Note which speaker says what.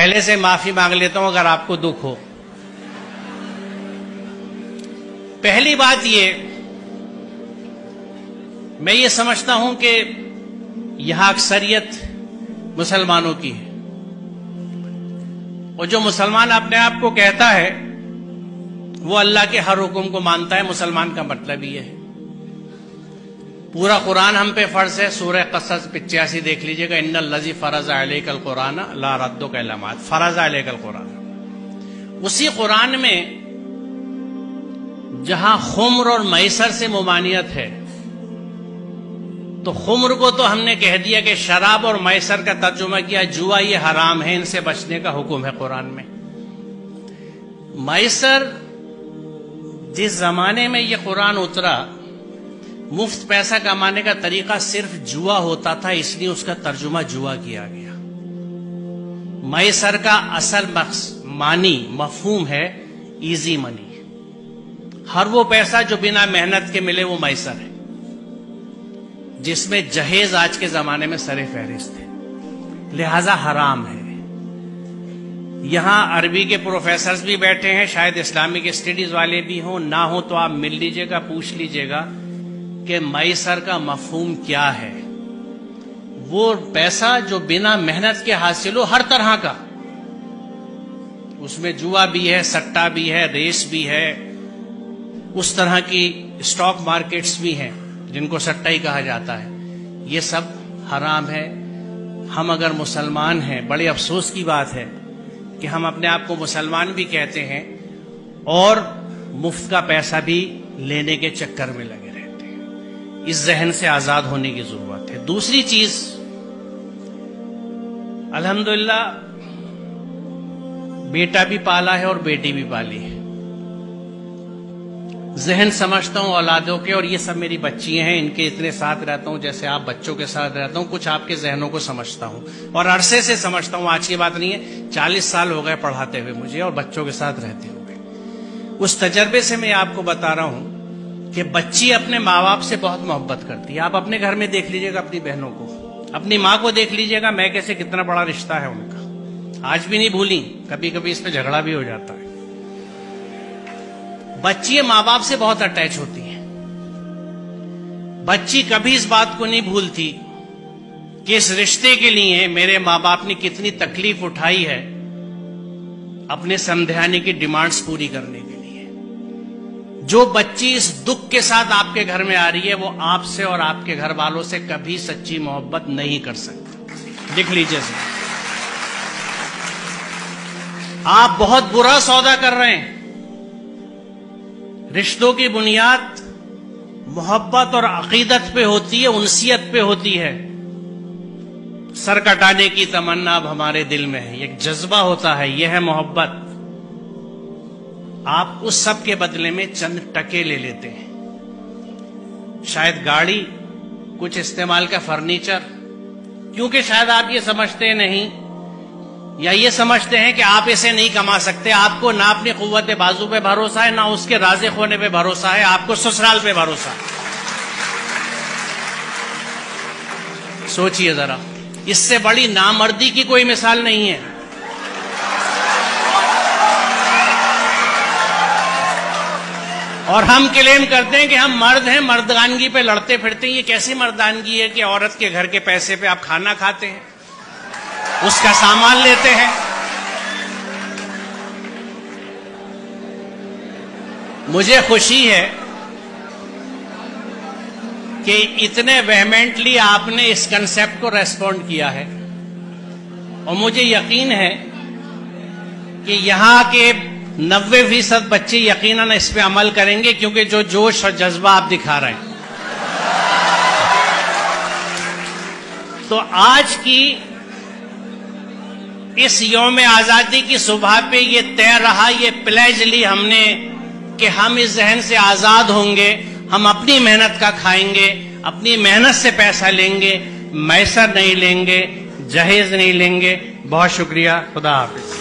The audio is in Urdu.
Speaker 1: پہلے سے معافی مانگ لیتا ہوں اگر آپ کو دکھ ہو۔ پہلی بات میں یہ سمجھتا ہوں کہ یہاں اکثریت مسلمانوں کی ہے، اور جو مسلمان اپنے آپ کو کہتا ہے وہ اللہ کے ہر حکم کو مانتا ہے۔ مسلمان کا مطلب یہ ہے، پورا قرآن ہم پہ فرض ہے۔ سورہ قصص 85 دیکھ لیجئے گا، ان الذی فرض علیک القرآن لا ردک الی معاد، فرض علیک القرآن۔ اسی قرآن میں جہاں خمر اور میسر سے ممانعت ہے، تو خمر کو تو ہم نے کہہ دیا کہ شراب، اور میسر کا ترجمہ کیا جوا، یہ حرام ہے، ان سے بچنے کا حکم ہے قرآن میں۔ میسر، جس زمانے میں یہ قرآن اترا، مفت پیسہ کمانے کا طریقہ صرف جوا ہوتا تھا، اس لیے اس کا ترجمہ جوا کیا گیا۔ میسر کا اصل معنی مفہوم ہے ایزی منی، ہر وہ پیسہ جو بنا محنت کے ملے وہ میسر ہے، جس میں جہیز آج کے زمانے میں سر فہرست ہے، لہذا حرام ہے۔ یہاں عربی کے پروفیسرز بھی بیٹھے ہیں، شاید اسلامک اسٹڈیز والے بھی ہوں، نہ ہوں تو آپ مل لیجئے گا، پوچھ لیجئے گا کہ میسر کا مفہوم کیا ہے۔ وہ پیسہ جو بنا محنت کے حاصل ہو، ہر طرح کا، اس میں جوا بھی ہے، سٹا بھی ہے، ریس بھی ہے، اس طرح کی اسٹاک مارکیٹس بھی ہیں جن کو سٹا ہی کہا جاتا ہے، یہ سب حرام ہے۔ ہم اگر مسلمان ہیں، بڑے افسوس کی بات ہے کہ ہم اپنے آپ کو مسلمان بھی کہتے ہیں اور مفت کا پیسہ بھی لینے کے چکر میں لگے رہتے ہیں۔ اس ذہن سے آزاد ہونے کی ضرورت ہے۔ دوسری چیز، الحمدللہ بیٹا بھی پالا ہے اور بیٹی بھی پالی ہے، ذہن سمجھتا ہوں اولادوں کے، اور یہ سب میری بچی ہیں، ان کے اتنے ساتھ رہتا ہوں جیسے آپ بچوں کے ساتھ رہتا ہوں، کچھ آپ کے ذہنوں کو سمجھتا ہوں اور عرصے سے سمجھتا ہوں، آج کی بات نہیں ہے، 40 سال ہو گئے پڑھاتے ہوئے مجھے اور بچوں کے ساتھ رہتے ہوئے۔ اس تجربے سے میں آپ کو بتا رہا ہوں کہ بچی اپنے ماں باپ سے بہت محبت کرتی ہے۔ آپ اپنے گھر میں دیکھ لیجئے گا، اپنی بہنوں کو، اپنی ماں کو دیکھ لیجئے گا، میں کیسے کتنا بڑا رشتہ ہے ان کا، آج بھی نہیں بھولی، کبھی کبھی اس پہ جھگڑا بھی ہو جاتا ہے۔ بچی ماں باپ سے بہت اٹیچ ہوتی ہے، بچی کبھی اس بات کو نہیں بھولتی کہ اس رشتے کے لیے میرے ماں باپ نے کتنی تکلیف اٹھائی ہے اپنے سمدھانے کی ڈیمانڈز پوری کرنے کے لیے۔ جو بچی اس دکھ کے ساتھ آپ کے گھر میں آ رہی ہے، وہ آپ سے اور آپ کے گھر والوں سے کبھی سچی محبت نہیں کر سکتی، لکھ لیجئے سر۔ آپ بہت برا سودا کر رہے ہیں۔ رشتوں کی بنیاد محبت اور عقیدت پہ ہوتی ہے، انسیت پہ ہوتی ہے۔ سر کٹانے کی تمنا اب ہمارے دل میں ہے، ایک جذبہ ہوتا ہے، یہ ہے محبت۔ آپ اس سب کے بدلے میں چند ٹکے لے لیتے ہیں، شاید گاڑی، کچھ استعمال کا فرنیچر، کیونکہ شاید آپ یہ سمجھتے نہیں یا یہ سمجھتے ہیں کہ آپ اسے نہیں کما سکتے، آپ کو نہ اپنی قوت بازو پہ بھروسہ ہے، نہ اس کے رازق ہونے پہ بھروسہ ہے، آپ کو سسرال پہ بھروسہ ہے۔ سوچئے ذرا، اس سے بڑی نامردی کی کوئی مثال نہیں ہے۔ اور ہم کلیم کرتے ہیں کہ ہم مرد ہیں، مردانگی پہ لڑتے پھرتے ہیں۔ یہ کیسی مردانگی ہے کہ عورت کے گھر کے پیسے پہ آپ کھانا کھاتے ہیں، اس کا سامان لیتے ہیں؟ مجھے خوشی ہے کہ اتنے ویہمنٹلی آپ نے اس کنسپٹ کو ریسپونڈ کیا ہے، اور مجھے یقین ہے کہ یہاں کے 90% بچے یقیناً اس پہ عمل کریں گے، کیونکہ جو جوش اور جذبہ آپ دکھا رہے ہیں۔ تو آج کی اس یوم آزادی کی صبح پہ یہ طے رہا، یہ پلیج لی ہم نے کہ ہم اس ذہن سے آزاد ہوں گے، ہم اپنی محنت کا کھائیں گے، اپنی محنت سے پیسہ لیں گے، میسر نہیں لیں گے، جہیز نہیں لیں گے۔ بہت شکریہ، خدا حافظ۔